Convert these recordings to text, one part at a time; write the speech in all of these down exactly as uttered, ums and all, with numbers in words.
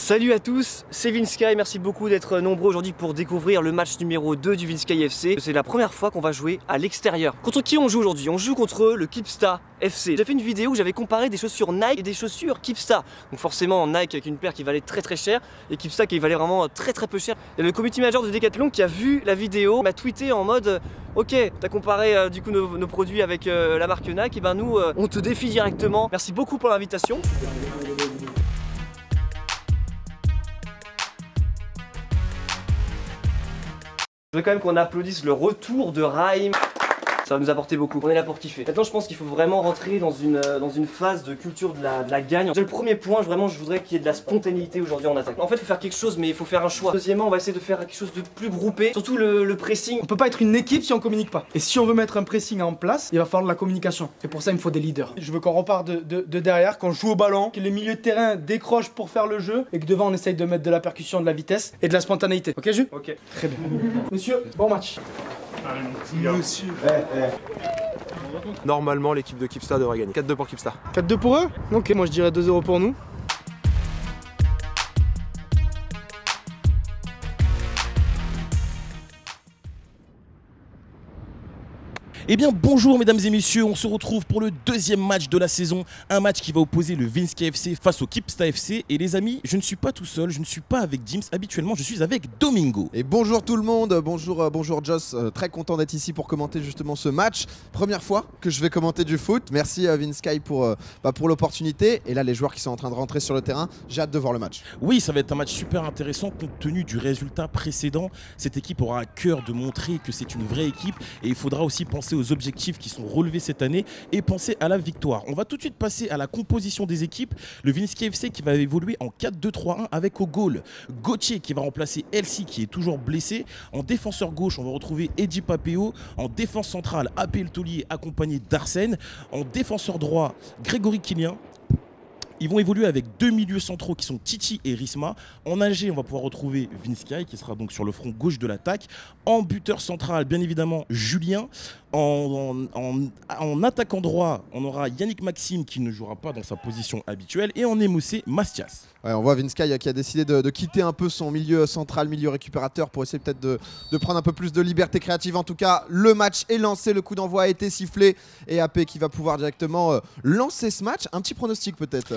Salut à tous, c'est Vinsky, merci beaucoup d'être nombreux aujourd'hui pour découvrir le match numéro deux du Vinsky F C. C'est la première fois qu'on va jouer à l'extérieur. Contre qui on joue aujourd'hui? On joue contre le Kipsta F C. J'ai fait une vidéo où j'avais comparé des chaussures Nike et des chaussures Kipsta. Donc forcément Nike avec une paire qui valait très très cher et Kipsta qui valait vraiment très très peu cher. Et le community manager de Decathlon qui a vu la vidéo m'a tweeté en mode ok, t'as comparé euh, du coup nos, nos produits avec euh, la marque Nike, et ben nous euh, on te défie directement. Merci beaucoup pour l'invitation. Je veux quand même qu'on applaudisse le retour de Raïm. Ça va nous apporter beaucoup, on est là pour kiffer. Maintenant je pense qu'il faut vraiment rentrer dans une, dans une phase de culture de la, de la gagne. Déjà, le premier point, vraiment je voudrais qu'il y ait de la spontanéité aujourd'hui en attaque. En fait il faut faire quelque chose mais il faut faire un choix. Deuxièmement on va essayer de faire quelque chose de plus groupé. Surtout le, le pressing. On peut pas être une équipe si on communique pas. Et si on veut mettre un pressing en place, il va falloir de la communication. Et pour ça il me faut des leaders. Je veux qu'on repart de, de, de derrière, qu'on joue au ballon, que les milieux de terrain décrochent pour faire le jeu et que devant on essaye de mettre de la percussion, de la vitesse et de la spontanéité. Ok Jules? Ok. Très bien. Monsieur, bon match. Monsieur. Eh, eh. Normalement, l'équipe de Kipsta devrait gagner. quatre deux pour Kipsta. quatre deux pour eux? Ok, moi je dirais deux zéro pour nous. Eh bien bonjour mesdames et messieurs, on se retrouve pour le deuxième match de la saison. Un match qui va opposer le Vinsky F C face au Kipsta F C. Et les amis, je ne suis pas tout seul, je ne suis pas avec Dims. Habituellement je suis avec Domingo. Et bonjour tout le monde, bonjour, euh, bonjour Joss, euh, très content d'être ici pour commenter justement ce match. Première fois que je vais commenter du foot, merci euh, Vinsky pour, euh, bah, pour l'opportunité. Et là les joueurs qui sont en train de rentrer sur le terrain, j'ai hâte de voir le match. Oui, ça va être un match super intéressant compte tenu du résultat précédent. Cette équipe aura à cœur de montrer que c'est une vraie équipe. Et il faudra aussi penser aux objectifs qui sont relevés cette année et penser à la victoire. On va tout de suite passer à la composition des équipes. Le Vinsky F C qui va évoluer en quatre deux trois un avec au goal Gauthier qui va remplacer Elsie qui est toujours blessé. En défenseur gauche, on va retrouver Eddie Papéo. En défense centrale, Appel Taulier accompagné d'Arsène. En défenseur droit, Grégory Killian. Ils vont évoluer avec deux milieux centraux qui sont Titi et Risma. En A G, on va pouvoir retrouver Vinsky qui sera donc sur le front gauche de l'attaque. En buteur central, bien évidemment, Julien. En, en, en, en attaquant droit, on aura Yannick Maxime qui ne jouera pas dans sa position habituelle. Et en émoussé, Mastias. Ouais, on voit Vinsky qui a décidé de, de quitter un peu son milieu central, milieu récupérateur pour essayer peut-être de, de prendre un peu plus de liberté créative. En tout cas, le match est lancé, le coup d'envoi a été sifflé et A P qui va pouvoir directement euh, lancer ce match. Un petit pronostic peut-être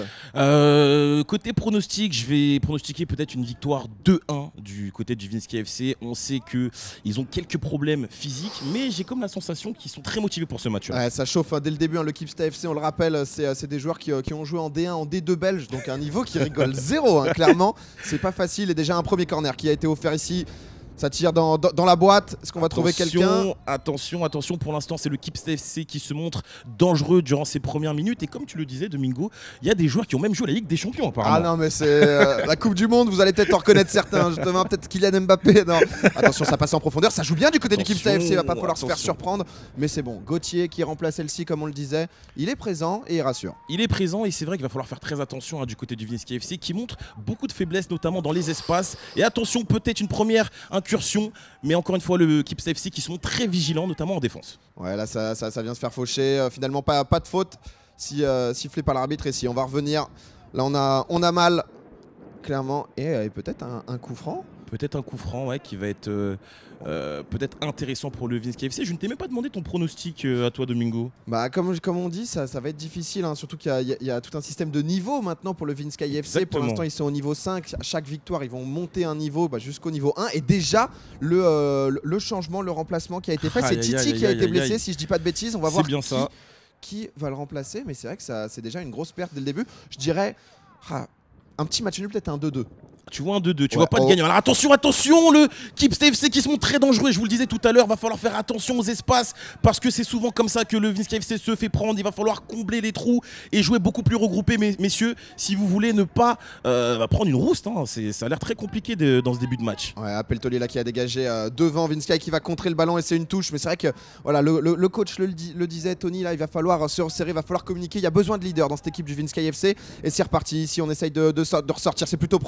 euh, Côté pronostic, je vais pronostiquer peut-être une victoire deux un du côté du Vinsky F C. On sait qu'ils ont quelques problèmes physiques, mais j'ai comme la sensation qu'ils sont très motivés pour ce match. Ouais, ça chauffe hein, dès le début, hein, le Kipsta F C, on le rappelle, c'est des joueurs qui, euh, qui ont joué en D un, en D deux belge, donc un niveau qui rigole zéro, hein, clairement. C'est pas facile et déjà un premier corner qui a été offert ici. Ça tire dans, dans, dans la boîte. Est-ce qu'on va trouver quelqu'un? Attention, attention, pour l'instant c'est le Kipsta F C qui se montre dangereux durant ses premières minutes. Et comme tu le disais Domingo, il y a des joueurs qui ont même joué la Ligue des Champions apparemment. Ah non mais c'est euh, la Coupe du Monde, vous allez peut-être en reconnaître certains. Justement, peut-être Kylian Mbappé. Non. Attention, ça passe en profondeur. Ça joue bien du côté attention, du Kipsta F C, il va pas falloir attention. se faire surprendre. Mais c'est bon, Gauthier qui remplace Elsie comme on le disait, il est présent et il rassure. Il est présent et c'est vrai qu'il va falloir faire très attention hein, du côté du Vinsky F C qui montre beaucoup de faiblesses notamment dans les espaces. Et attention, peut-être une première incursion. Mais encore une fois, le Kipsta F C qui sont très vigilants, notamment en défense. Ouais, là, ça, ça, ça vient se faire faucher. Euh, finalement, pas, pas de faute si, euh, sifflé par l'arbitre. Et si on va revenir, là, on a, on a mal, clairement. Et, et peut-être un, un coup franc. Peut-être un coup franc ouais, qui va être euh, euh, peut-être intéressant pour le Vinsky F C. Je ne t'ai même pas demandé ton pronostic euh, à toi Domingo. Bah comme, comme on dit, ça, ça va être difficile, hein, surtout qu'il y, y, y a tout un système de niveau maintenant pour le Vinsky F C. Exactement. Pour l'instant ils sont au niveau cinq, à chaque victoire ils vont monter un niveau bah, jusqu'au niveau un. Et déjà le, euh, le changement, le remplacement qui a été fait, c'est Titi qui a été blessé si je dis pas de bêtises. On va voir bien qui, ça. qui va le remplacer. Mais c'est vrai que c'est déjà une grosse perte dès le début. Je dirais ah, un petit match nul, peut-être un deux deux. Tu vois un deux deux, tu ouais, vois pas oh. de gagnant. Alors attention, attention, le Kipsta F C qui se montre très dangereux. Je vous le disais tout à l'heure, va falloir faire attention aux espaces parce que c'est souvent comme ça que le Vinsky F C se fait prendre. Il va falloir combler les trous et jouer beaucoup plus regroupé, messieurs, si vous voulez ne pas euh, prendre une rouste. Hein. Ça a l'air très compliqué de, dans ce début de match. Ouais, Appel Taulier là qui a dégagé euh, devant Vinsky qui va contrer le ballon et c'est une touche. Mais c'est vrai que voilà, le, le, le coach le, le disait, Tony, là il va falloir se resserrer, il va falloir communiquer. Il y a besoin de leader dans cette équipe du Vinsky F C et c'est reparti. Ici on essaye de, de, de ressortir, c'est plutôt propre. On va effacer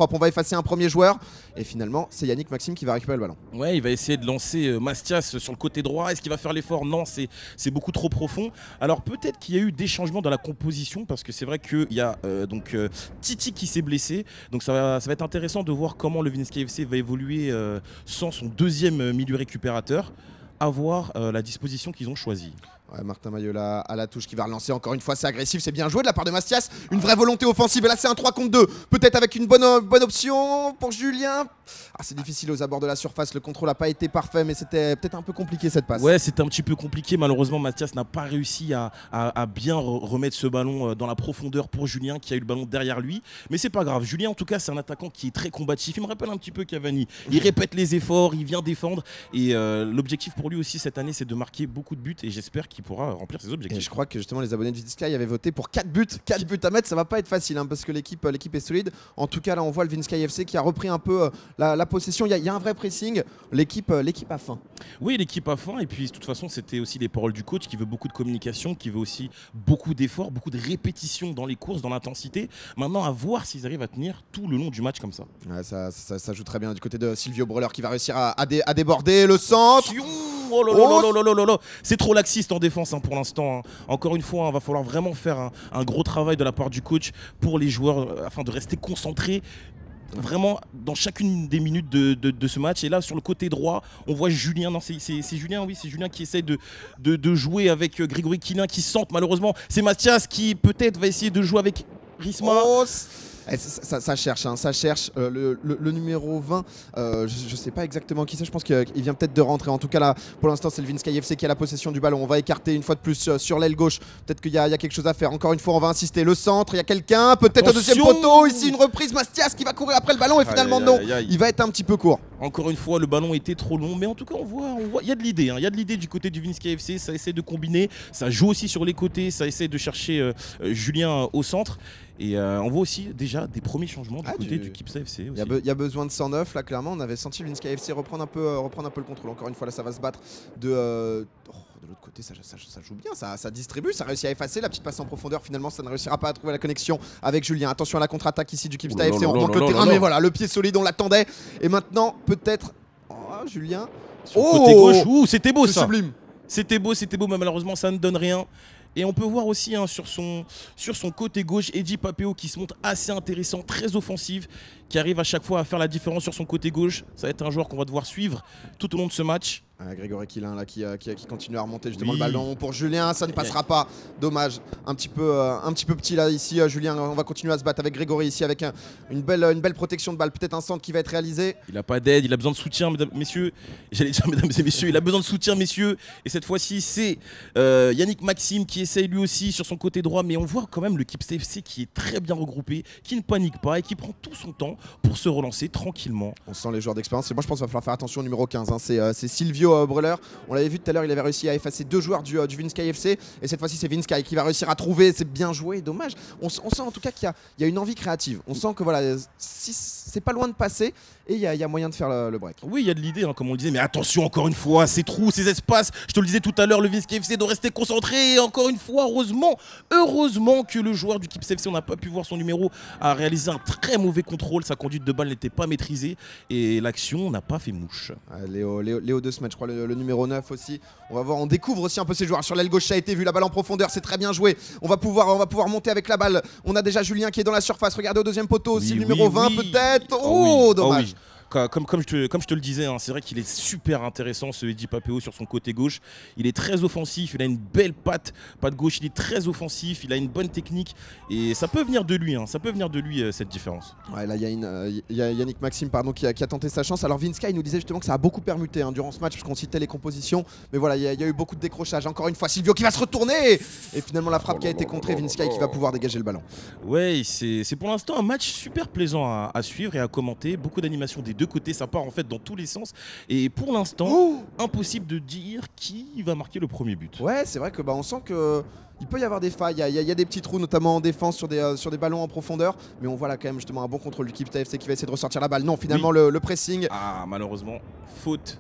passer un premier joueur. Et finalement, c'est Yannick Maxime qui va récupérer le ballon. Ouais, il va essayer de lancer euh, Mastias sur le côté droit. Est-ce qu'il va faire l'effort? Non, c'est beaucoup trop profond. Alors peut-être qu'il y a eu des changements dans la composition parce que c'est vrai qu'il y a euh, donc euh, Titi qui s'est blessé. Donc ça va, ça va être intéressant de voir comment le Vinski F C va évoluer euh, sans son deuxième milieu récupérateur. À voir euh, la disposition qu'ils ont choisie. Ouais, Martin Mayola à la touche qui va relancer encore une fois, c'est agressif, c'est bien joué de la part de Mastias, une vraie volonté offensive et là c'est un trois contre deux, peut-être avec une bonne, bonne option pour Julien. Ah, c'est difficile aux abords de la surface, le contrôle n'a pas été parfait mais c'était peut-être un peu compliqué cette passe. Ouais, c'était un petit peu compliqué, malheureusement Mastias n'a pas réussi à, à, à bien remettre ce ballon dans la profondeur pour Julien qui a eu le ballon derrière lui, mais c'est pas grave. Julien en tout cas c'est un attaquant qui est très combatif, il me rappelle un petit peu Cavani, il répète les efforts, il vient défendre et euh, l'objectif pour lui aussi cette année c'est de marquer beaucoup de buts et j'espère qu'il pourra remplir ses objectifs. Et je crois que justement les abonnés de Vinsky avaient voté pour quatre buts. quatre buts à mettre, ça va pas être facile hein, parce que l'équipe l'équipe est solide. En tout cas là on voit le Vinsky F C qui a repris un peu euh, la, la possession. Il y, y a un vrai pressing. L'équipe euh, l'équipe a faim. Oui, l'équipe a faim et puis de toute façon c'était aussi les paroles du coach qui veut beaucoup de communication, qui veut aussi beaucoup d'efforts, beaucoup de répétitions dans les courses, dans l'intensité. Maintenant à voir s'ils arrivent à tenir tout le long du match comme ça. Ouais, ça, ça, ça joue très bien du côté de Silvio Breuler qui va réussir à, à, dé, à déborder le centre. Oh là là là là là là. C'est trop laxiste en défense hein, pour l'instant. Hein. Encore une fois, il hein, va falloir vraiment faire un, un gros travail de la part du coach pour les joueurs euh, afin de rester concentrés vraiment dans chacune des minutes de, de, de ce match. Et là sur le côté droit on voit Julien, non c'est Julien, oui c'est Julien qui essaie de, de, de jouer avec euh, Grégory Quilin qui centre. Malheureusement c'est Mastias qui peut-être va essayer de jouer avec Risma. Oh, Eh, ça, ça, ça cherche, hein, ça cherche. Euh, le, le, le numéro vingt, euh, je, je sais pas exactement qui c'est, je pense qu'il vient peut-être de rentrer. En tout cas, là, pour l'instant, c'est le Vinsky F C qui a la possession du ballon. On va écarter une fois de plus euh, sur l'aile gauche. Peut-être qu'il y, y a quelque chose à faire. Encore une fois, on va insister. Le centre, il y a quelqu'un, peut-être au deuxième poteau. Ici, une reprise. Mastias qui va courir après le ballon et finalement, aïe, non, aïe, aïe. Il va être un petit peu court. Encore une fois, le ballon était trop long, mais en tout cas, on voit, on voit, il y a de l'idée. Hein. Il y a de l'idée du côté du Vinsky F C. Ça essaie de combiner, ça joue aussi sur les côtés, ça essaie de chercher euh, euh, Julien au centre. Et euh, on voit aussi déjà des premiers changements du ah, côté du, du Kipsta F C. Il y, y a besoin de cent neuf là, clairement. On avait senti le Vinsky F C reprendre un peu, euh, reprendre un peu le contrôle. Encore une fois, là, ça va se battre de. Euh, oh, de l'autre côté, ça, ça, ça joue bien, ça, ça distribue, ça réussit à effacer la petite passe en profondeur. Finalement, ça ne réussira pas à trouver la connexion avec Julien. Attention à la contre-attaque ici du Kipsta F C. On remonte le terrain, mais voilà, le pied solide, on l'attendait. Et maintenant, peut-être. Oh, Julien. Sur le côté gauche, ouh, c'était beau ça. Sublime. C'était beau, c'était beau, mais malheureusement, ça ne donne rien. Et on peut voir aussi hein, sur, son, sur son côté gauche, Eddie Papéo qui se montre assez intéressant, très offensif, qui arrive à chaque fois à faire la différence sur son côté gauche. Ça va être un joueur qu'on va devoir suivre tout au long de ce match. Ah, Grégory Quilin là, qui, qui, qui continue à remonter justement oui. le ballon pour Julien, ça ne passera pas, dommage, un petit peu, euh, un petit peu petit là ici euh, Julien, on va continuer à se battre avec Grégory ici avec un, une, belle, une belle protection de balle, peut-être un centre qui va être réalisé. Il n'a pas d'aide, il a besoin de soutien mesdames, messieurs, j'allais dire mesdames et messieurs, il a besoin de soutien messieurs, et cette fois-ci c'est euh, Yannick Maxime qui essaye lui aussi sur son côté droit, mais on voit quand même le Kipsta F C qui est très bien regroupé, qui ne panique pas et qui prend tout son temps pour se relancer tranquillement. On sent les joueurs d'expérience, et moi je pense qu'il va falloir faire attention au numéro quinze, hein. C'est euh, Silvio euh, Breuler. On l'avait vu tout à l'heure, il avait réussi à effacer deux joueurs du, euh, du Vinsky F C. Et cette fois-ci, c'est Vinsky qui va réussir à trouver. C'est bien joué, dommage. On, on sent en tout cas qu'il y, y a une envie créative. On sent que voilà, si, c'est pas loin de passer. Et il y, y a moyen de faire le, le break. Oui, il y a de l'idée, hein, comme on le disait. Mais attention, encore une fois, ces trous, ces espaces. Je te le disais tout à l'heure, le Vinsky F C doit rester concentré. Et encore une fois, heureusement, heureusement que le joueur du Kipsta F C, on n'a pas pu voir son numéro, a réalisé un très mauvais contrôle. Sa conduite de balle n'était pas maîtrisée. Et l'action n'a pas fait mouche. Ah, Léo, Léo, Léo de Smet, je crois, le, le numéro neuf aussi. On va voir, on découvre aussi un peu ces joueurs. Sur l'aile gauche, ça a été vu, la balle en profondeur, c'est très bien joué. On va pouvoir, on va pouvoir monter avec la balle. On a déjà Julien qui est dans la surface. Regardez au deuxième poteau aussi, oui, le numéro oui, vingt oui. peut-être. Oh, oh oui. dommage. Oh oui. Comme, comme, je te, comme je te le disais, hein, c'est vrai qu'il est super intéressant ce Eddie Papéo sur son côté gauche. Il est très offensif, il a une belle patte, patte gauche, il est très offensif, il a une bonne technique et ça peut venir de lui, hein, ça peut venir de lui euh, cette différence. Ouais, là il y, euh, y a Yannick Maxime pardon, qui, a, qui a tenté sa chance. Alors Vinsky nous disait justement que ça a beaucoup permuté hein, durant ce match puisqu'on citait les compositions. Mais voilà, il y, y a eu beaucoup de décrochages. Encore une fois, Silvio qui va se retourner et finalement la frappe qui a été contrée, Vinsky qui va pouvoir dégager le ballon. Ouais, c'est pour l'instant un match super plaisant à, à suivre et à commenter. Beaucoup d'animation des deux côtés, ça part en fait dans tous les sens et pour l'instant oh impossible de dire qui va marquer le premier but. Ouais, c'est vrai que bah, on sent que il peut y avoir des failles, il y, y, y a des petits trous notamment en défense sur des, euh, sur des ballons en profondeur, mais on voit là quand même justement un bon contrôle du Kipsta F C qui va essayer de ressortir la balle. Non, finalement oui. le, le pressing. Ah, malheureusement, faute.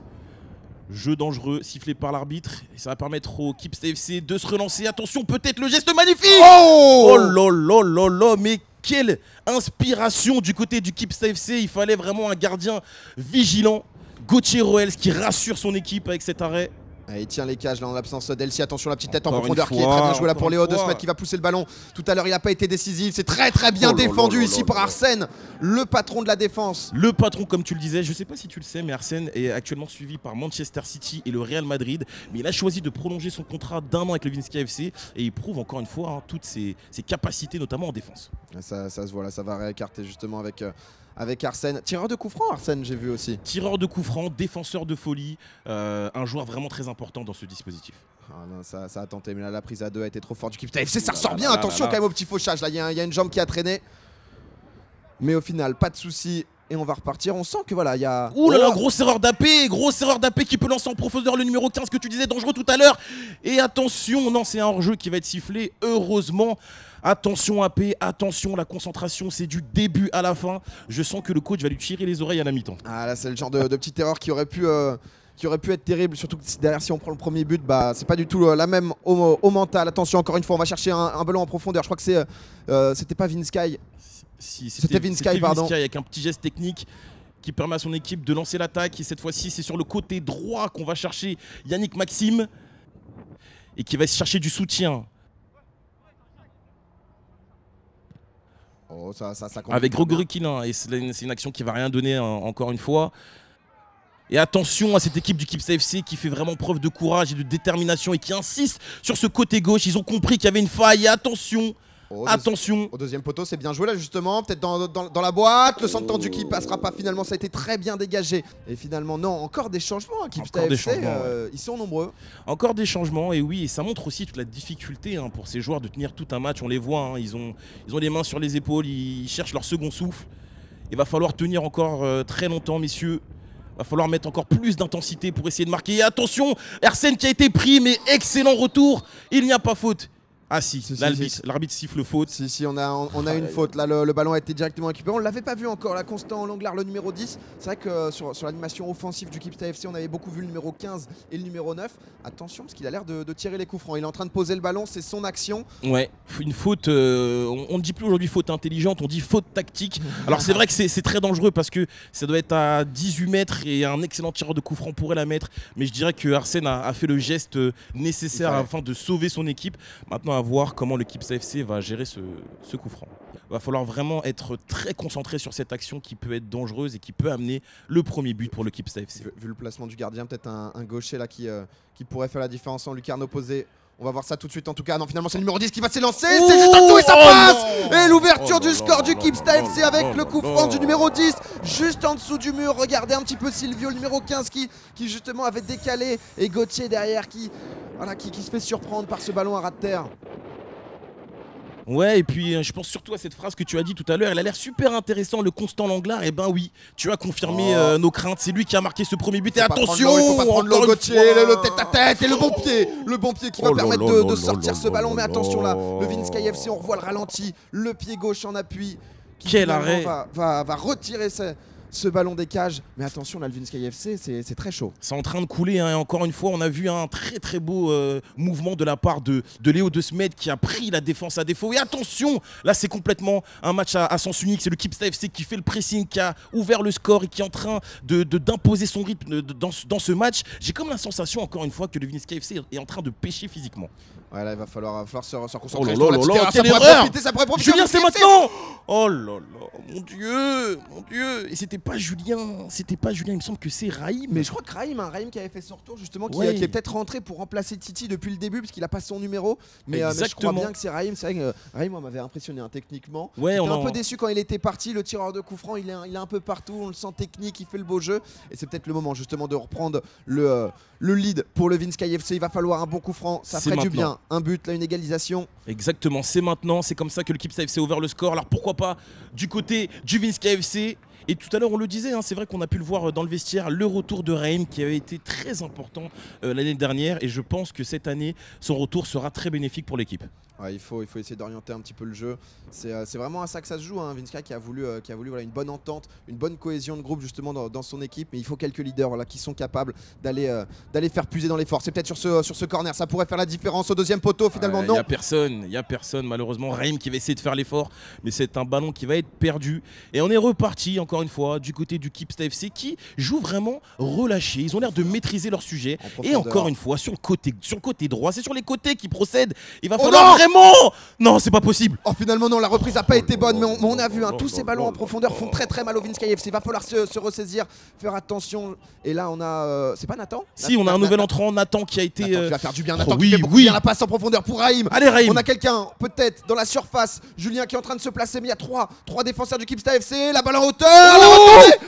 Jeu dangereux, sifflé par l'arbitre. Et ça va permettre au Kipsta F C de se relancer. Attention, peut-être le geste magnifique. Oh, oh là là là là, mais quelle inspiration du côté du Kipsta F C. Il fallait vraiment un gardien vigilant. Gauthier Roels qui rassure son équipe avec cet arrêt. Ah, il tient les cages là en l'absence d'Elsie. Attention la petite tête Encore en profondeur fois, qui est très bien jouée là pour Léo fois. De Smet qui va pousser le ballon. Tout à l'heure il n'a pas été décisif. C'est très très bien Oh là défendu là là ici là par là. Arsène, le patron de la défense. Le patron, comme tu le disais, je ne sais pas si tu le sais, mais Arsène est actuellement suivi par Manchester City et le Real Madrid. Mais il a choisi de prolonger son contrat d'un an avec le Vinska F C et il prouve encore une fois hein, toutes ses, ses capacités, notamment en défense. Ça, ça se voit là, ça va réécarter justement avec, euh, avec Arsène. Tireur de coup franc Arsène, j'ai vu aussi. Tireur de coup franc, défenseur de folie, euh, un joueur vraiment très important dans ce dispositif. Ah non, ça, ça a tenté, mais là la prise à deux a été trop forte du Kipsta F C. Ça Là, ressort là, bien, là, attention là, là. quand même au petit fauchage. Là il y, a- il y a une jambe qui a traîné. Mais au final, pas de souci. Et on va repartir. On sent que voilà, il y a. Ouh là là, Oh grosse erreur d'A P, grosse erreur d'A P qui peut lancer en profondeur le numéro quinze que tu disais dangereux tout à l'heure. Et attention, non, c'est un hors-jeu qui va être sifflé, heureusement. Attention A P, attention, la concentration, c'est du début à la fin. Je sens que le coach va lui tirer les oreilles à la mi-temps. Ah là c'est le genre de, de petite erreur qui aurait pu euh, qui aurait pu être terrible, surtout que si derrière si on prend le premier but, bah c'est pas du tout euh, la même au, au mental. Attention encore une fois, on va chercher un, un ballon en profondeur. Je crois que c'est euh, c'était pas Vinsky. Si, C'était Vinsky, pardon. Vinsky avec un petit geste technique qui permet à son équipe de lancer l'attaque. Et cette fois-ci, c'est sur le côté droit qu'on va chercher Yannick Maxime et qui va chercher du soutien. Oh ça ça ça Avec Gregory Quillin, et c'est une, c'est une action qui va rien donner hein, encore une fois. Et attention à cette équipe du Kipsta F C qui fait vraiment preuve de courage et de détermination et qui insiste sur ce côté gauche. Ils ont compris qu'il y avait une faille. Et attention, Oh, attention. Au deuxième poteau, c'est bien joué là justement, peut-être dans, dans- dans la boîte, le centre tendu qui passera pas finalement, ça a été très bien dégagé. Et finalement non, encore des changements, hein, Kipsta Encore des F C, changements, euh, ils sont nombreux. Encore des changements, et oui, et ça montre aussi toute la difficulté hein, pour ces joueurs de tenir tout un match. On les voit, hein, ils, ont, ils ont les mains sur les épaules, ils cherchent leur second souffle. Il va falloir tenir encore euh, très longtemps, messieurs. Il va falloir mettre encore plus d'intensité pour essayer de marquer. Et attention, Arsène qui a été pris, mais excellent retour. Il n'y a pas faute. Ah si, Si, si, l'arbitre si. l'arbitre siffle faute. Si, si, on a, on, on a une faute. Là, le, le ballon a été directement récupéré. On ne l'avait pas vu encore, là, Constant Langlard, le numéro dix. C'est vrai que euh, sur, sur l'animation offensive du Kipsta F C, on avait beaucoup vu le numéro quinze et le numéro neuf. Attention, parce qu'il a l'air de, de tirer les coups francs. Il est en train de poser le ballon, c'est son action. Ouais, une faute, euh, on on ne dit plus aujourd'hui faute intelligente, on dit faute tactique. Alors c'est vrai que c'est c'est très dangereux parce que ça doit être à dix-huit mètres et un excellent tireur de coup franc pourrait la mettre. Mais je dirais que Arsène a, a fait le geste nécessaire Ouais. afin de sauver son équipe. Maintenant à voir comment le Kipsta F C va gérer ce, ce coup franc. Il va falloir vraiment être très concentré sur cette action qui peut être dangereuse et qui peut amener le premier but pour le Kipsta F C. Vu, vu le placement du gardien, peut-être un, un gaucher là qui, euh, qui pourrait faire la différence en lucarne opposée. On va voir ça tout de suite en tout cas. Non, finalement c'est le numéro dix qui va s'élancer. Oh, C'est juste en dessous et ça oh passe. non. Et l'ouverture Oh là du score là du là Kipsta là F C là avec là le là coup là. franc du numéro dix. Juste en dessous du mur. Regardez un petit peu Silvio, le numéro quinze qui, qui justement avait décalé. Et Gauthier derrière qui, voilà, qui, qui se fait surprendre par ce ballon à ras de terre. Ouais, et puis euh, je pense surtout à cette phrase que tu as dit tout à l'heure. Elle a l'air super intéressant, le Constant Langlard. Et ben oui, tu as confirmé Oh. euh, nos craintes. C'est lui qui a marqué ce premier but. Et Faut pas attention, prendre l'eau, il faut pas prendre encore l'eau, une Gauthier, fois. le, le tête à tête et le bon pied, le bon pied qui va Oh là permettre là de, là de là sortir là ce ballon. là Mais là attention là, là. le Vinska F C, on revoit le ralenti, le pied gauche en appui. Qui Quel finalement arrêt. va, va, va retirer ce, ce ballon des cages. Mais attention là, le Vinska F C, c'est c'est très chaud. C'est en train de couler. Hein. Et encore une fois, on a vu un très très beau euh, mouvement de la part de, de Léo De Smet qui a pris la défense à défaut. Et attention, là c'est complètement un match à, à sens unique. C'est le Kipsta F C qui fait le pressing, qui a ouvert le score et qui est en train de, de- d'imposer son rythme de- de- dans, ce- dans ce match. J'ai comme la sensation encore une fois que le Vinska F C est en train de pêcher physiquement. Ouais, là, il va falloir, va falloir se, se Oh concentrer. là sur là la là petite là, erreur. quelle ça pourrait erreur. profiter, ça pourrait profiter. Julien, au c'est Vinska F C. maintenant. Oh là là, mon Dieu, mon Dieu. Et c'était pas Julien, c'était pas Julien. Il me semble que c'est Raïm. Mais je crois que Raïm, hein, Raïm qui avait fait son retour justement, qui, Ouais. qui est peut-être rentré pour remplacer Titi depuis le début parce qu'il a pas son numéro. Mais, euh, mais je crois Exactement. bien que c'est Raïm. C'est vrai que euh, Raïm moi, m'avait impressionné hein, techniquement. Ouais, J'étais on un en- peu déçu quand il était parti. Le tireur de coup franc, il est, un, il est un peu partout. On le sent technique, il fait le beau jeu. Et c'est peut-être le moment justement de reprendre le, euh, le lead pour le Vinska F C. Il va falloir un bon coup franc. Ça C'est ferait du maintenant. bien. Un but, là, une égalisation. Exactement, c'est maintenant, c'est comme ça que le Kipsta F C a ouvert le score. Alors pourquoi pas du côté du Vinska F C. Et tout à l'heure on le disait, hein, c'est vrai qu'on a pu le voir dans le vestiaire, le retour de Raïm qui avait été très important euh, l'année dernière. Et je pense que cette année, son retour sera très bénéfique pour l'équipe. Ouais, il, faut, il faut essayer d'orienter un petit peu le jeu. C'est euh, vraiment à ça que ça se joue. Hein. Vinsky qui a voulu, euh, qui a voulu voilà, une bonne entente, une bonne cohésion de groupe justement dans, dans son équipe. Mais il faut quelques leaders voilà, qui sont capables d'aller euh, d'aller faire puiser dans les forces. C'est peut-être sur ce, sur ce corner, ça pourrait faire la différence au deuxième poteau. Finalement, ouais, non. Il n'y a personne, il n'y a personne malheureusement. Raïm qui va essayer de faire l'effort, mais c'est un ballon qui va être perdu. Et on est reparti encore une fois du côté du Kipsta F C qui joue vraiment relâché. Ils ont l'air de maîtriser leur sujet. Et encore une fois, sur le côté, sur le côté droit, c'est sur les côtés qui procèdent. Il va oh falloir non vraiment... Non, c'est pas possible. Oh, finalement, non, la reprise n'a pas oh été là bonne, là mais on, mais on a là vu, hein, là tous ces là ballons là en profondeur font très très mal au Vinsky F C. Il va falloir se, se ressaisir, faire attention. Et là, on a. Euh, c'est pas Nathan? Si, on a un nouvel entrant, Nathan, qui a été. Nathan, euh... qui va faire du bien, Nathan oh, qui oui, fait beaucoup oui. bien la passe en profondeur pour Raïm. Allez, Raïm. On a quelqu'un, peut-être, dans la surface. Julien qui est en train de se placer, mais il y a trois, trois défenseurs du Kipsta F C. La balle en hauteur. Oh la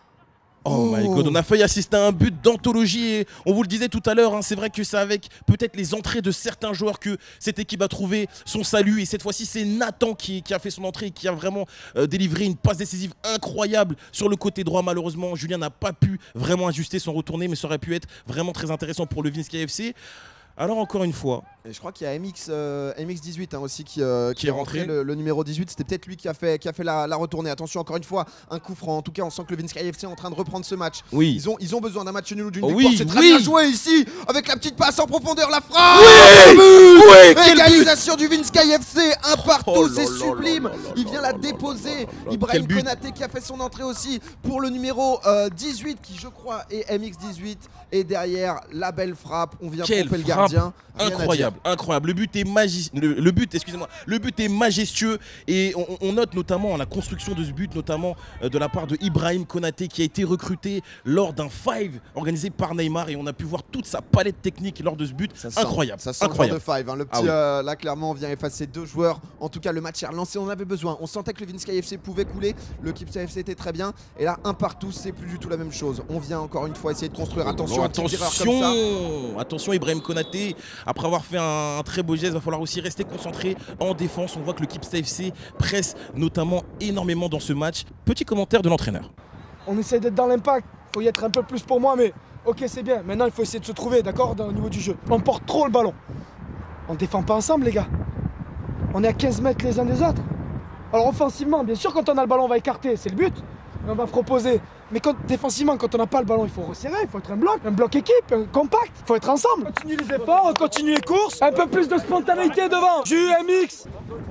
Oh my god, on a failli assister à un but d'anthologie et on vous le disait tout à l'heure, hein, c'est vrai que c'est avec peut-être les entrées de certains joueurs que cette équipe a trouvé son salut et cette fois-ci c'est Nathan qui, qui a fait son entrée et qui a vraiment euh, délivré une passe décisive incroyable sur le côté droit. Malheureusement, Julien n'a pas pu vraiment ajuster son retourné mais ça aurait pu être vraiment très intéressant pour le Vinsky F C. Alors encore une fois, et je crois qu'il y a M X, euh, M X dix-huit hein, aussi qui, euh, qui, qui est rentré, rentré le, le numéro dix-huit. C'était peut-être lui qui a fait, qui a fait la, la retournée. Attention, encore une fois, un coup franc. En tout cas, on sent que le Vinsky F C est en train de reprendre ce match. Oui. Ils ont, ils ont besoin d'un match nul ou d'une oh victoire. oui, C'est très oui. bien joué ici avec la petite passe en profondeur, la frappe. Oui, oui, quel égalisation du Vinsky F C, un partout, oh c'est là là sublime. là là là Il vient la là déposer. là là. Ibrahim Quel but. Konaté qui a fait son entrée aussi pour le numéro euh, dix-huit qui, je crois, est M X dix-huit. Et derrière, la belle frappe. On vient Quelle tromper le frappe. gardien. Rien Incroyable, incroyable. Le but est magi... le, le but, excusez-moi, le but est majestueux et on, on note notamment la construction de ce but, notamment euh, de la part de Ibrahim Konaté qui a été recruté lors d'un five organisé par Neymar et on a pu voir toute sa palette technique lors de ce but. Ça sent, incroyable, ça sent incroyable. le five, hein. Le petit Ah oui. euh, là clairement on vient effacer deux joueurs. En tout cas le match est relancé, on avait besoin. On sentait que le Vinsky F C pouvait couler, le Kipsta F C était très bien. Et là un partout c'est plus du tout la même chose. On vient encore une fois essayer de construire. Attention, Oh, à une petite erreur comme ça. attention, attention Ibrahim Konaté, après avoir fait un, un très beau geste, il va falloir aussi rester concentré en défense. On voit que le Kipsta F C presse notamment énormément dans ce match. Petit commentaire de l'entraîneur. On essaie d'être dans l'impact, faut y être un peu plus pour moi, mais ok c'est bien. Maintenant il faut essayer de se trouver, d'accord, au niveau du jeu. On porte trop le ballon. On défend pas ensemble les gars. On est à quinze mètres les uns des autres. Alors offensivement, bien sûr quand on a le ballon on va écarter, c'est le but. Et on va proposer. Mais quand, défensivement, quand on n'a pas le ballon, il faut resserrer, il faut être un bloc, un bloc équipe, un compact, il faut être ensemble. Continue les efforts, on continue les courses, un peu plus de spontanéité devant. J U M X.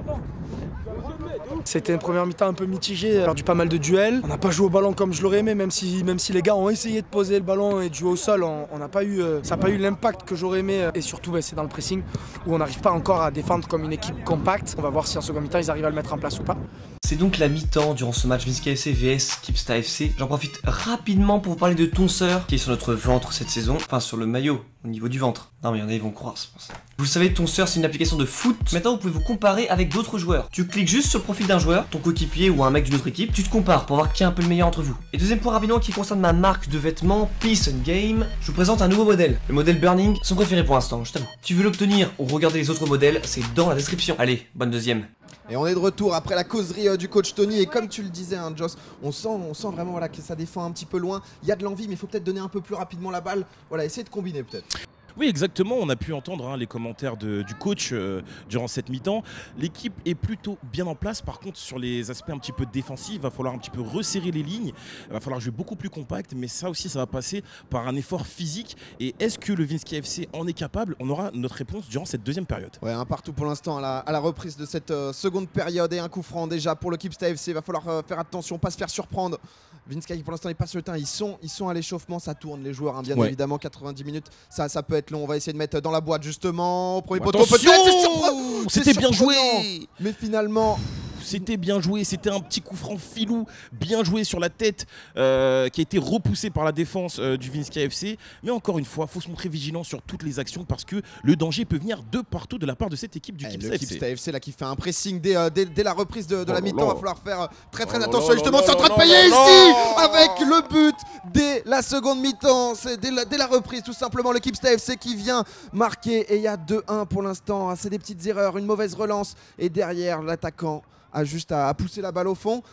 C'était une première mi-temps un peu mitigée, on a perdu pas mal de duels. On n'a pas joué au ballon comme je l'aurais aimé, même si, même si les gars ont essayé de poser le ballon et de jouer au sol, on n'a pas eu, euh, ça n'a pas eu l'impact que j'aurais aimé. Et surtout, bah, c'est dans le pressing où on n'arrive pas encore à défendre comme une équipe compacte. On va voir si en second mi-temps ils arrivent à le mettre en place ou pas. C'est donc la mi-temps durant ce match Vinsky F C vs Kipsta F C. J'en profite rapidement pour vous parler de Tonseur qui est sur notre ventre cette saison, enfin sur le maillot au niveau du ventre. Non mais il y en a ils vont croire, c'est pour ça. Vous savez, Tonseur c'est une application de foot. Maintenant vous pouvez vous comparer avec d'autres joueurs. Tu cliques juste sur le profil d'un joueur, ton coéquipier ou un mec d'une autre équipe, tu te compares pour voir qui est un peu le meilleur entre vous. Et deuxième point rapidement qui concerne ma marque de vêtements Peace and Game, je vous présente un nouveau modèle. Le modèle Burning, son préféré pour l'instant, je t'avoue. Si tu veux l'obtenir ou regarder les autres modèles, c'est dans la description. Allez, bonne deuxième. Et on est de retour après la causerie euh, du coach Tony. Et comme tu le disais, hein, Joss, on sent, on sent vraiment voilà, que ça défend un petit peu loin. Il y a de l'envie, mais il faut peut-être donner un peu plus rapidement la balle. Voilà, essayer de combiner peut-être. Oui, exactement. On a pu entendre hein, les commentaires de, du coach euh, durant cette mi-temps. L'équipe est plutôt bien en place. Par contre, sur les aspects un petit peu défensifs, il va falloir un petit peu resserrer les lignes. Il va falloir jouer beaucoup plus compact. Mais ça aussi, ça va passer par un effort physique. Et est-ce que le Vinsky F C en est capable? On aura notre réponse durant cette deuxième période. Ouais, un partout pour l'instant à la, à la reprise de cette euh, seconde période. Et un coup franc déjà pour le Kipsta F C. Il va falloir euh, faire attention, pas se faire surprendre. Vinsky pour l'instant n'est pas sur le terrain. Ils sont, ils sont à l'échauffement. Ça tourne les joueurs, hein, bien ouais. évidemment. quatre-vingt-dix minutes, ça, ça peut être long. On va essayer de mettre dans la boîte justement. Au premier Oh, poteau, attention, peut-être. c'était bien joué. Mais finalement. C'était bien joué, c'était un petit coup franc filou, bien joué sur la tête, euh, qui a été repoussé par la défense euh, du Vinsky F C. Mais encore une fois, il faut se montrer vigilant sur toutes les actions parce que le danger peut venir de partout de la part de cette équipe du eh, Kipsta le F C. Kipsta F C là qui fait un pressing dès, euh, dès, dès la reprise de, de oh la mi-temps. Il va falloir faire très très oh attention. là Justement, là c'est en train là de payer là ici là avec le but dès la seconde mi-temps. C'est dès la, dès la reprise tout simplement le Kipsta F C qui vient marquer. Et il y a deux un pour l'instant. C'est des petites erreurs, une mauvaise relance. Et derrière, l'attaquant a juste à, à pousser la balle au fond.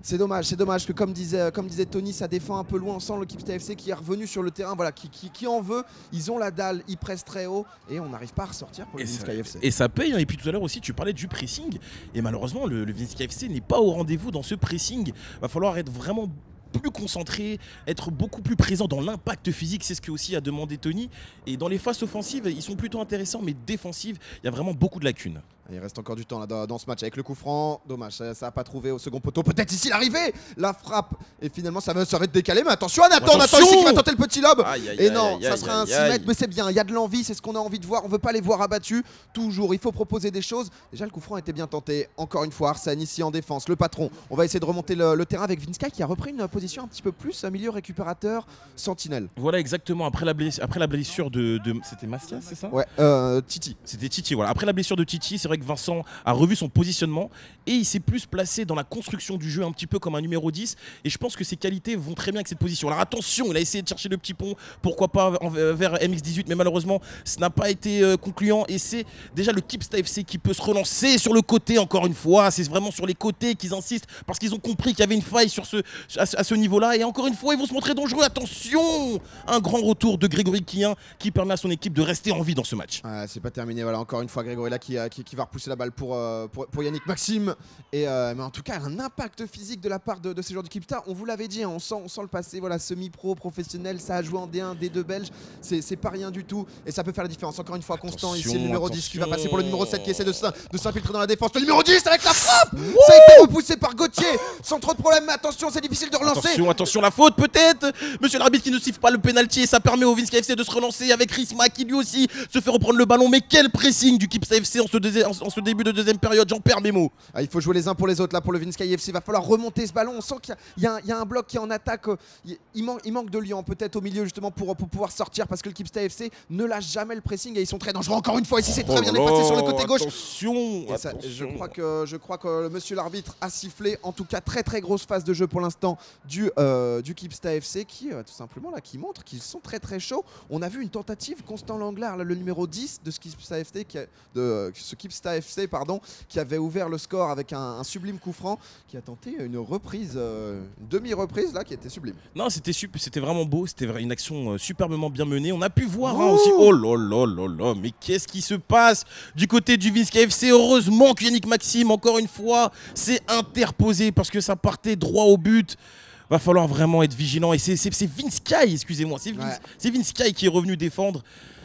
C'est dommage, c'est dommage que comme disait, comme disait Tony, ça défend un peu loin. On sent le Kipsta F C qui est revenu sur le terrain, voilà, qui, qui, qui en veut. Ils ont la dalle, ils pressent très haut et on n'arrive pas à ressortir pour le Vinska F C. Et ça paye, hein. Et puis tout à l'heure aussi, tu parlais du pressing. Et malheureusement, le, le Vinska F C n'est pas au rendez-vous dans ce pressing. Va falloir être vraiment plus concentré, être beaucoup plus présent dans l'impact physique, c'est ce que aussi a demandé Tony. Et dans les phases offensives, ils sont plutôt intéressants, mais défensives, il y a vraiment beaucoup de lacunes. Il reste encore du temps là, dans, dans ce match avec le coup franc. Dommage, ça n'a pas trouvé au second poteau. Peut-être ici l'arrivée, la frappe. Et finalement, ça va, ça va être décalé. Mais attention, Nathan, Nathan ici qui va tenter le petit lob. Aïe, aïe, et non, aïe, ça aïe, sera un six mètres. Mais c'est bien, il y a de l'envie, c'est ce qu'on a envie de voir. On veut pas les voir abattus. Toujours, il faut proposer des choses. Déjà, le coup franc était bien tenté. Encore une fois, Arsène ici en défense. Le patron, on va essayer de remonter le, le terrain avec Vinska qui a repris une position un petit peu plus milieu récupérateur, sentinelle. Voilà, exactement. Après la blessure, après la blessure de, de c'était Mastias, c'est ça? Ouais, euh, Titi. C'était Titi, voilà. Après la blessure de Titi, c'est vrai que Vincent a revu son positionnement et il s'est plus placé dans la construction du jeu un petit peu comme un numéro dix, et je pense que ses qualités vont très bien avec cette position. Alors attention, il a essayé de chercher le petit pont, pourquoi pas en, vers M X dix-huit, mais malheureusement ce n'a pas été euh, concluant, et c'est déjà le Kipsta F C qui peut se relancer sur le côté encore une fois. C'est vraiment sur les côtés qu'ils insistent parce qu'ils ont compris qu'il y avait une faille sur ce, à ce, à ce niveau-là, et encore une fois ils vont se montrer dangereux. Attention, un grand retour de Grégory Quillien qui permet à son équipe de rester en vie dans ce match. Ah, c'est pas terminé, voilà, encore une fois Grégory là qui, qui, qui va repousser la balle pour, euh, pour, pour Yannick Maxime, et euh, mais en tout cas un impact physique de la part de, de ces joueurs du Kipsta. On vous l'avait dit, hein, on, sent, on sent le passé, voilà, semi-pro, professionnel, ça a joué en D un, D deux belge, c'est pas rien du tout et ça peut faire la différence. Encore une fois, Constant attention, ici, le numéro attention. dix qui va passer pour le numéro sept qui essaie de s'infiltrer dans la défense. Le numéro dix avec la frappe, wow, ça a été repoussé par Gauthier sans trop de problème, mais attention, c'est difficile de relancer. Attention, attention, la faute peut-être. Monsieur l'arbitre qui ne siffle pas le penalty, et ça permet au Vinska F C de se relancer avec Risma qui lui aussi se fait reprendre le ballon. Mais quel pressing du Kipsta F C en ce, en, en ce début de deuxième période, j'en perds mes mots. Ah, il faut jouer les uns pour les autres là pour le Vinska F C, il va falloir remonter ce ballon. On sent qu'il y, y, y a un bloc qui est en attaque, il, il, man, il manque de lion peut-être au milieu justement pour, pour pouvoir sortir, parce que le Kipsta F C ne lâche jamais le pressing et ils sont très dangereux. Encore une fois ici, c'est très oh bien effacé sur le côté gauche. Attention, ça, attention. Je crois que, je crois que monsieur l'arbitre a sifflé. En tout cas, très très grosse phase de jeu pour l'instant du, euh, du Kipsta F C qui euh, tout simplement là qui montre qu'ils sont très très chauds. On a vu une tentative, Constant Langlard, là, le numéro dix de ce Kipsta F C, qui a, de ce Kipsta F C pardon, qui avait ouvert le score avec un, un sublime coup franc, qui a tenté une reprise, euh, une demi-reprise là qui était sublime. Non, c'était c'était vraiment beau, c'était une action euh, superbement bien menée. On a pu voir hein, aussi. Oh là là là là, mais qu'est-ce qui se passe du côté du Vinska F C? Heureusement que Yannick Maxime, encore une fois, s'est interposé parce que ça partait droit au but. Va falloir vraiment être vigilant, et c'est Vinska, excusez-moi, c'est Vince, ouais. Vinska qui est revenu défendre.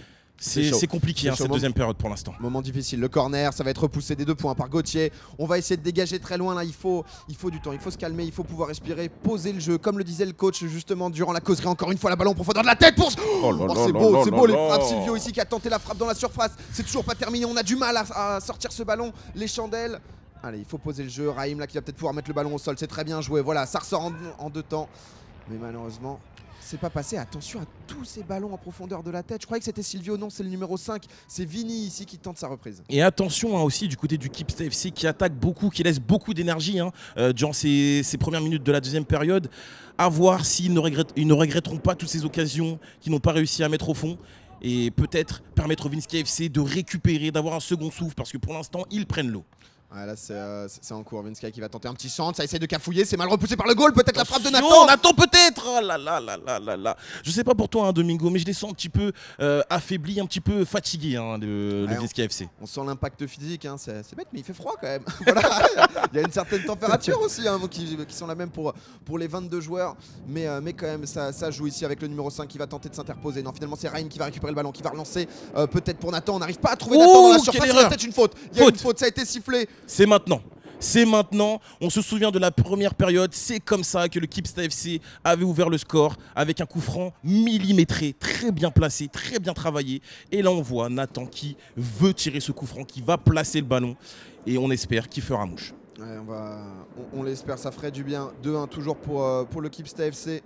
C'est compliqué hein, cette deuxième période pour l'instant. Moment difficile, le corner, ça va être repoussé des deux points par Gauthier. On va essayer de dégager très loin là, il faut, il faut du temps, il faut se calmer, il faut pouvoir respirer, poser le jeu, comme le disait le coach justement durant la causerie. Encore une fois la balle en profondeur de la tête pour... Oh, oh c'est beau, c'est beau les frappes. Silvio ici qui a tenté la frappe dans la surface, c'est toujours pas terminé, on a du mal à, à sortir ce ballon, les chandelles. Allez, il faut poser le jeu, Raïm là qui va peut-être pouvoir mettre le ballon au sol, c'est très bien joué, voilà, ça ressort en, en deux temps. Mais malheureusement, c'est pas passé. Attention à tous ces ballons en profondeur de la tête. Je croyais que c'était Silvio, non, c'est le numéro cinq. C'est Vini ici qui tente sa reprise. Et attention hein, aussi du côté du Kipsta F C qui attaque beaucoup, qui laisse beaucoup d'énergie hein, euh, durant ces, ces premières minutes de la deuxième période. À voir s'ils ne, regrettent, ils ne regretteront pas toutes ces occasions qu'ils n'ont pas réussi à mettre au fond. Et peut-être permettre au Vinska F C de récupérer, d'avoir un second souffle, parce que pour l'instant, ils prennent l'eau. Ouais, là c'est euh, en cours, Vinska qui va tenter un petit centre, ça essaie de cafouiller, c'est mal repoussé par le goal, peut-être la frappe de Nathan. Nathan peut-être. Oh là là là là là là. Je sais pas pour toi hein, Domingo, mais je les sens un petit peu euh, affaiblis, un petit peu fatigués hein, le, ouais, le Vinska F C. On sent l'impact physique, hein, c'est bête mais il fait froid quand même. Voilà. Il y a une certaine température aussi hein, qui, qui sont la même pour, pour les vingt-deux joueurs, mais, euh, mais quand même ça, ça joue ici avec le numéro cinq qui va tenter de s'interposer. Non, finalement c'est Raïm qui va récupérer le ballon, qui va relancer euh, peut-être pour Nathan. On n'arrive pas à trouver oh, Nathan dans la surface, il y a peut-être une faute. Il y a faute. une faute, ça a été sifflé. C'est maintenant. C'est maintenant, on se souvient de la première période, c'est comme ça que le Kipsta F C avait ouvert le score avec un coup franc millimétré, très bien placé, très bien travaillé. Et là on voit Nathan qui veut tirer ce coup franc, qui va placer le ballon et on espère qu'il fera mouche. Ouais, on va, on, on l'espère, ça ferait du bien. deux un toujours pour, euh, pour le Kipsta F C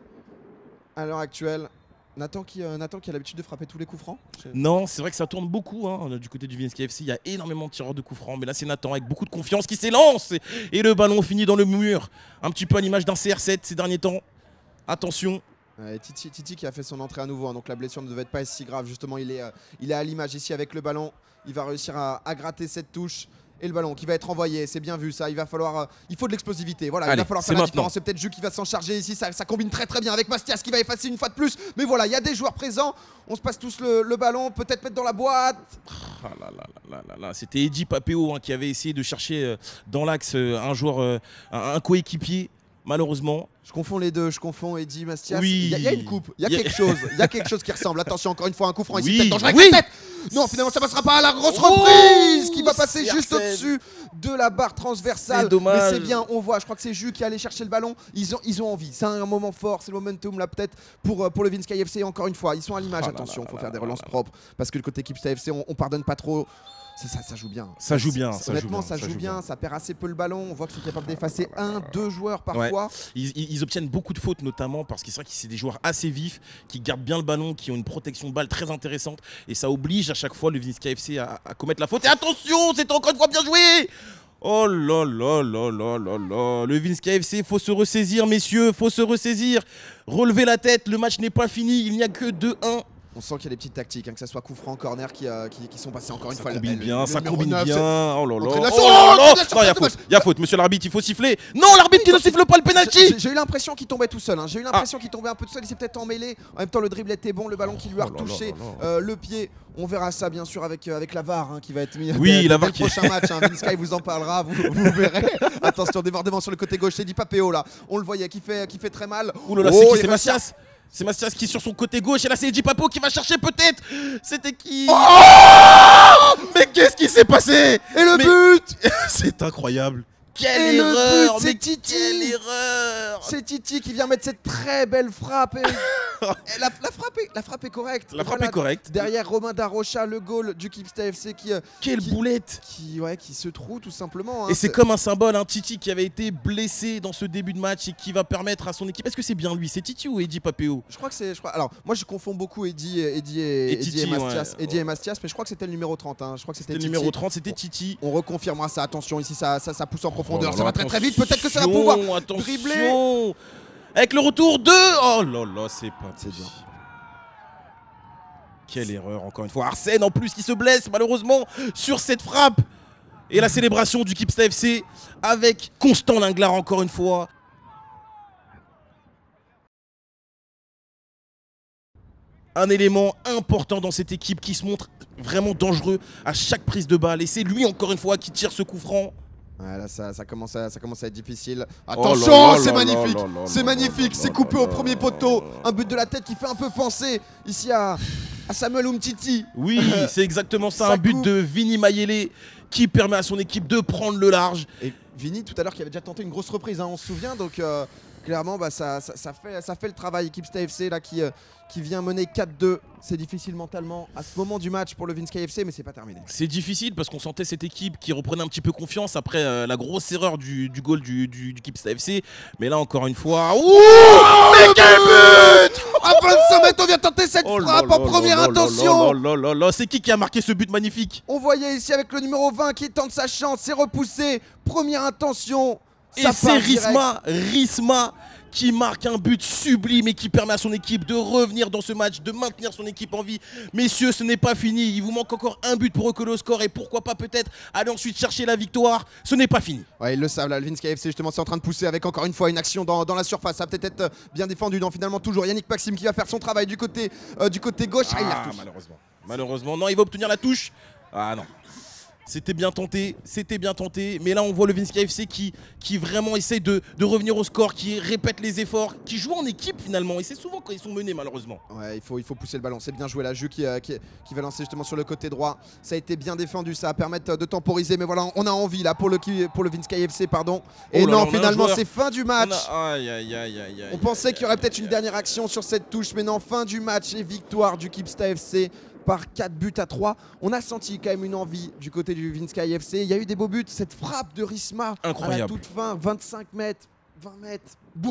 à l'heure actuelle. Nathan qui, euh, Nathan qui a l'habitude de frapper tous les coups francs. Non, c'est vrai que ça tourne beaucoup hein, du côté du Vinska F C. Il y a énormément de tireurs de coups francs. Mais là, c'est Nathan avec beaucoup de confiance qui s'élance. Et le ballon finit dans le mur. Un petit peu à l'image d'un C R sept ces derniers temps. Attention. Ouais, Titi, Titi qui a fait son entrée à nouveau. Hein, donc la blessure ne devait pas être si grave. Justement, il est, euh, il est à l'image ici avec le ballon. Il va réussir à, à gratter cette touche. Et le ballon qui va être envoyé, c'est bien vu ça, il va falloir, euh, il faut de l'explosivité, voilà, Allez, il va falloir faire la différence, c'est peut-être Jus qui va s'en charger ici, ça, ça combine très très bien avec Mastias qui va effacer une fois de plus, mais voilà, il y a des joueurs présents, on se passe tous le, le ballon, peut-être mettre dans la boîte. Ah là là là là là là. C'était Eddy Papéo hein, qui avait essayé de chercher euh, dans l'axe euh, un joueur, euh, un, un coéquipier, malheureusement. Je confonds les deux, je confonds Eddy, Mastias. Oui. Il y, a- il y a une coupe, il y a Il y a- quelque chose, il y a quelque chose qui ressemble. Attention, encore une fois, un coup franc ici, Oui, peut-être dangereux avec oui. la tête. Non, finalement, ça passera pas à la grosse Oh, reprise qui va passer c'est juste Arsène. au-dessus de la barre transversale. C'est dommage. Mais c'est bien, on voit, je crois que c'est Jus qui allait chercher le ballon. Ils ont, ils ont envie, c'est un moment fort, c'est le momentum là peut-être pour, euh, pour le Vinsky F C. Encore une fois, ils sont à l'image, Oh là attention, là faut là faire des là relances là là. propres. Parce que le côté Kipsta F C, on, on pardonne pas trop. Ça, ça, ça joue bien. Ça joue bien, C'est- ça Honnêtement, joue bien, ça ça joue joue bien, bien. ça perd assez peu le ballon. On voit que c'est capable d'effacer un, deux joueurs parfois. Ils, ils- ils obtiennent beaucoup de fautes notamment parce que c'est vrai que c'est des joueurs assez vifs, qui gardent bien le ballon, qui ont une protection de balle très intéressante et ça oblige à chaque fois le Vinsky F C à, à commettre la faute. Et attention, c'est encore une fois bien joué. Oh là là là là là là. Le Vinsky F C, faut se ressaisir messieurs, faut se ressaisir. Relevez la tête, le match n'est pas fini, il n'y a que deux un. On sent qu'il y a des petites tactiques, hein, que ce soit coup franc, corner qui, euh, qui, qui sont passés encore une Ça fois. combine Le- bien, le ça numéro combine neuf, bien. Oh là là. Entrée de la Oh sauce. là là. Oh, Non, bien sûr, il y a dommage. faute, il y a faute, monsieur l'arbitre, il faut siffler. Non, l'arbitre qui ne siffle pas le J'ai- penalty. J'ai eu l'impression qu'il tombait tout seul. hein. J'ai eu l'impression qu'il tombait un peu tout seul. Il s'est peut-être emmêlé. En même temps, le dribble était bon. Le ballon qui lui a Oh là là retouché là là. euh, le pied. On verra ça bien sûr avec, euh, avec la V A R hein, qui va être mise Oui, dès- la dès V A R le qui- prochain match. Hein. Vinsky vous en parlera. Vous, vous verrez. Attention, débordement sur le côté gauche. C'est Di Papéo là. On le voyait qui fait, qui fait très mal. Ouh là là, Oh, c'est qui? il C'est va se faire- Mastias. C'est Mastias qui est sur son côté gauche et là c'est Eddy Papo qui va chercher peut-être. C'était qui? Mais qu'est-ce qui s'est passé? Et le Mais- but C'est incroyable. Quelle Et le erreur! but, c'est Mais Titi. quelle erreur! C'est Titi qui vient mettre cette très belle frappe. Et- et la, la frappe est, la frappe est correcte. La frappe Voilà. est correcte. Derrière Romain Darocha, le goal du Kipsta F C qui, euh, Quelle qui- boulette! qui, ouais, qui se trouve tout simplement. hein. Et c'est comme un symbole, un Titi qui avait été blessé dans ce début de match et qui va permettre à son équipe. Est-ce que c'est bien lui? C'est Titi ou Eddy Papéo? Je crois que c'est. je crois- Alors, moi je confonds beaucoup Eddy, Eddy et, Et Eddy Titi, et Mastias. ouais. Eddy et Mastias, mais je crois que c'était le numéro trente. hein. Je crois que c'était C'était le Titi. numéro trente, c'était Titi. On reconfirmera ça. Attention, ici ça, ça, ça pousse en profondeur. Oh là ça là, va très très vite. Peut-être que ça va pouvoir attention, dribbler. Avec le retour de... Oh là là, c'est pas C'est bien. Quelle erreur, encore une fois. Arsène en plus qui se blesse malheureusement sur cette frappe. Et la célébration du Kipsta F C avec Constant Linglar encore une fois. Un élément important dans cette équipe qui se montre vraiment dangereux à chaque prise de balle. Et c'est lui encore une fois qui tire ce coup franc. Ouais, là, ça, ça, commence à, ça commence à être difficile. Oh Attention, là là c'est là magnifique. là là C'est là magnifique. là C'est là coupé là au premier là poteau. là là. Un but de la tête qui fait un peu penser ici à, à Samuel Umtiti. Oui, c'est exactement ça, Ça un but coupe. de Vini Mayele qui permet à son équipe de prendre le large. Et Vini, tout à l'heure, qui avait déjà tenté une grosse reprise, hein, on se souvient. Donc, euh, clairement, bah, ça, ça, ça fait, ça fait le travail. Kipsta F C là, qui, euh, qui vient mener quatre deux. C'est difficile mentalement à ce moment du match pour le Vinsky F C, mais c'est pas terminé. C'est difficile parce qu'on sentait cette équipe qui reprenait un petit peu confiance après euh, la grosse erreur du, du goal du, du, du Kipsta F C. Mais là, encore une fois... Ouh, mais quel but! À vingt-cinq mètres, on vient tenter cette Oh là frappe là en là première là là intention. là là là là. C'est qui qui a marqué ce but magnifique? On voyait ici avec le numéro vingt qui tente sa chance, c'est repoussé. Première intention. Et ça c'est part direct. Risma, Risma qui marque un but sublime et qui permet à son équipe de revenir dans ce match, de maintenir son équipe en vie. Messieurs, ce n'est pas fini. Il vous manque encore un but pour recoller au score et pourquoi pas peut-être aller ensuite chercher la victoire. Ce n'est pas fini. Ouais, ils le savent là, le Vinsky F C justement c'est en train de pousser avec encore une fois une action dans, dans la surface. Ça va peut-être être bien défendu. Non, finalement toujours Yannick Maxime qui va faire son travail du côté, euh, du côté gauche. Ah, il la Ah, retouche. malheureusement. Malheureusement, non, il va obtenir la touche. Ah non. C'était bien tenté, c'était bien tenté. Mais là, on voit le Vinsky F C qui, qui vraiment essaye de, de revenir au score, qui répète les efforts, qui joue en équipe finalement. Et c'est souvent quand ils sont menés, malheureusement. Ouais, il faut, il faut pousser le ballon. C'est bien joué là. Jus qui, euh, qui, qui va lancer justement sur le côté droit. Ça a été bien défendu. Ça va permettre de temporiser. Mais voilà, on a envie là pour le, pour le Vinsky F C. Pardon. Et Oh là là, non, on a un finalement, joueur. c'est fin du On match. a- Aïe, aïe, aïe, aïe, aïe, On pensait qu'il y aurait aïe, peut-être aïe, une aïe. dernière action sur cette touche, mais non, fin du match et victoire du Kipsta F C par quatre buts à trois. On a senti quand même une envie du côté du Vinsky F C. Il y a eu des beaux buts, cette frappe de Risma à la Incroyable. toute fin, vingt-cinq mètres, vingt mètres, boum,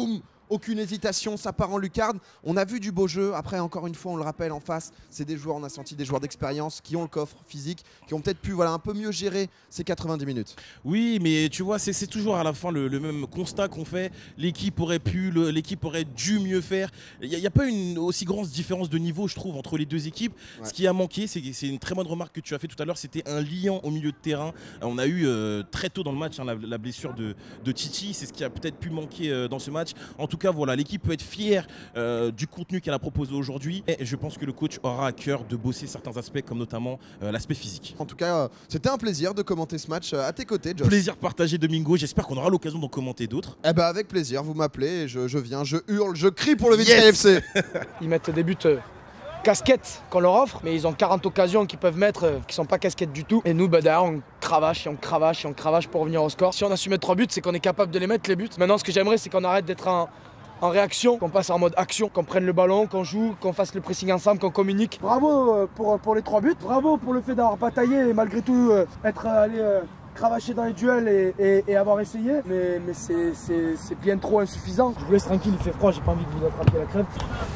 aucune hésitation, ça part en lucarne. On a vu du beau jeu. Après, encore une fois, on le rappelle, en face, c'est des joueurs, on a senti des joueurs d'expérience qui ont le coffre physique, qui ont peut-être pu voilà, un peu mieux gérer ces quatre-vingt-dix minutes. Oui, mais tu vois, c'est toujours à la fin le, le même constat qu'on fait. L'équipe aurait pu, l'équipe aurait dû mieux faire. Il n'y a, a pas une aussi grande différence de niveau, je trouve, entre les deux équipes. Ouais. Ce qui a manqué, c'est une très bonne remarque que tu as fait tout à l'heure, c'était un liant au milieu de terrain. On a eu euh, très tôt dans le match hein, la, la blessure de, de Titi, c'est ce qui a peut-être pu manquer euh, dans ce match. En tout cas, voilà, l'équipe peut être fière euh, du contenu qu'elle a proposé aujourd'hui. Et je pense que le coach aura à cœur de bosser certains aspects, comme notamment euh, l'aspect physique. En tout cas, euh, c'était un plaisir de commenter ce match euh, à tes côtés, Josh. Plaisir partagé, Domingo. J'espère qu'on aura l'occasion d'en commenter d'autres. Eh ben, avec plaisir, vous m'appelez, je, je viens, je hurle, je crie pour le V N K F C. Ils mettent des buts euh, casquettes qu'on leur offre, mais ils ont quarante occasions qu'ils peuvent mettre euh, qui sont pas casquettes du tout. Et nous, bah, derrière, on cravache et on cravache et on cravache pour revenir au score. Si on a su mettre trois buts, c'est qu'on est capable de les mettre, les buts. Maintenant, ce que j'aimerais, c'est qu'on arrête d'être en, en réaction, qu'on passe en mode action, qu'on prenne le ballon, qu'on joue, qu'on fasse le pressing ensemble, qu'on communique. Bravo euh, pour, pour les trois buts, bravo pour le fait d'avoir bataillé et malgré tout euh, être allé euh, cravacher dans les duels et, et, et avoir essayé, mais, mais c'est bien trop insuffisant. Je vous laisse tranquille, il fait froid, j'ai pas envie de vous attraper la crève.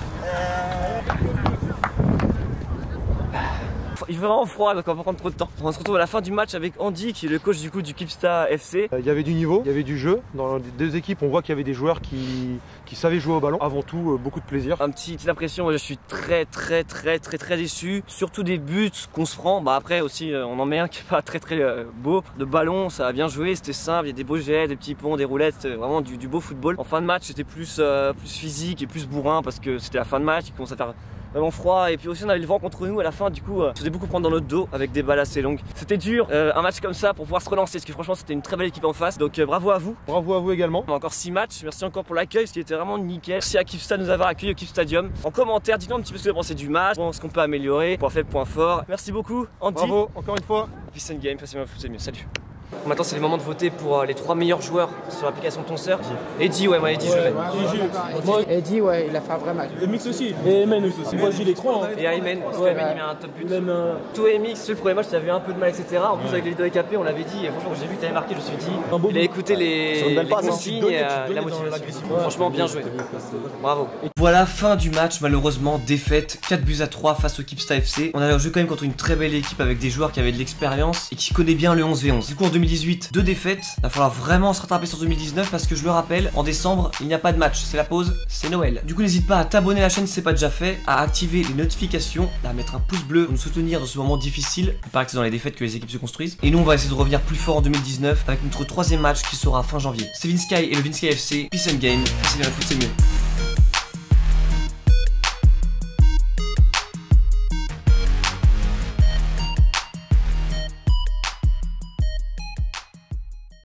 Il fait vraiment froid, donc on va pas prendre trop de temps. On se retrouve à la fin du match avec Andy, qui est le coach du coup du Kipsta F C. Il y avait du niveau, il y avait du jeu. Dans les deux équipes, on voit qu'il y avait des joueurs qui, qui savaient jouer au ballon. Avant tout, beaucoup de plaisir. Un petit petite impression, je suis très très très très très déçu. Surtout des buts qu'on se prend. Bah après aussi, on en met un qui est pas très très beau. De ballon, ça a bien joué, c'était simple. Il y a des beaux jets, des petits ponts, des roulettes, vraiment du, du beau football. En fin de match, c'était plus, euh, plus physique et plus bourrin parce que c'était la fin de match. Il commence à faire vraiment froid et puis aussi on avait le vent contre nous à la fin, du coup euh, on se faisait beaucoup prendre dans notre dos avec des balles assez longues. C'était dur euh, un match comme ça pour pouvoir se relancer parce que franchement c'était une très belle équipe en face, donc euh, bravo à vous. Bravo à vous également. On a encore six matchs, merci encore pour l'accueil, ce qui était vraiment nickel. Merci à Kipsta de nous avoir accueillis au Kip Stadium. En commentaire, dites-nous un petit peu ce que vous pensez du match, ce qu'on peut améliorer, point faible, point fort. Merci beaucoup Andy. Bravo encore une fois. Peace and game, facilement foot c'est mieux, salut. Maintenant c'est le moment de voter pour euh, les trois meilleurs joueurs sur l'application Tonseur. Eddie, ouais moi Eddie ouais, je ouais, Eddie ouais il a fait un vrai match. Et Mix aussi, et Ayman aussi, moi j'ai les trois. Hein. Et Ayman, parce ouais, qu'Ayman il met un top but. Même, euh... Toi et Mix, le premier match tu avais un peu de mal et cetera. En plus ouais. Avec les vidéos écapées on l'avait dit, et franchement j'ai vu que tu avais marqué, je me suis dit, beau il a écouté les, les consignes et euh, la motivation. Ouais, franchement bien joué, bravo. Voilà, fin du match, malheureusement défaite, quatre buts à trois face au Kipsta F C. On avait joué quand même contre une très belle équipe avec des joueurs qui avaient de l'expérience et qui connaît bien le onze v onze. Du coup en deux mille dix-huit, deux défaites. Il va falloir vraiment se rattraper sur deux mille dix-neuf parce que je le rappelle, en décembre, il n'y a pas de match, c'est la pause, c'est Noël. Du coup, n'hésite pas à t'abonner à la chaîne si c'est pas déjà fait, à activer les notifications, à mettre un pouce bleu pour nous soutenir dans ce moment difficile. Il paraît que c'est dans les défaites que les équipes se construisent. Et nous, on va essayer de revenir plus fort en deux mille dix-neuf avec notre troisième match qui sera fin janvier. C'est Vinsky et le Vinsky F C. Peace and game. Facile à la foot, c'est mieux.